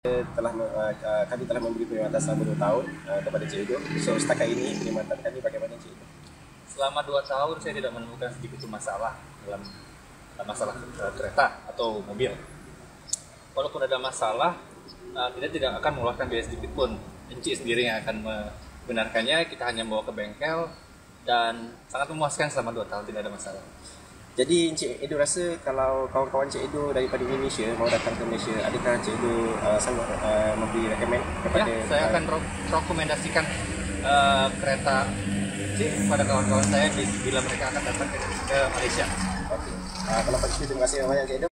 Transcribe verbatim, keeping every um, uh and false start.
telah uh, kami telah memberi perkhidmatan selama dua tahun uh, kepada Cik Edo. So setakat ini perkhidmatan kami bagaimana Cik Edo? Selama dua tahun saya tidak menemukan sedikit pun masalah dalam masalah kereta atau mobil. Walaupun ada masalah, uh, kita tidak akan mengeluarkan biaya sedikit pun. Encik sendiri yang akan membenarkannya, kita hanya bawa ke bengkel dan sangat memuaskan selama dua tahun, tidak ada masalah. Jadi Encik Edo rasa kalau kawan-kawan Cik Edo daripada Indonesia mau datang ke Malaysia, adakah Cik Edo uh, sanggup uh, memberi rekomen kepada Ya, saya akan rekomendasikan uh, kereta Cik kepada kawan-kawan saya bila mereka akan datang ke, ke Malaysia. Okey. Uh, kalau begitu terima kasih banyak Cik Edo.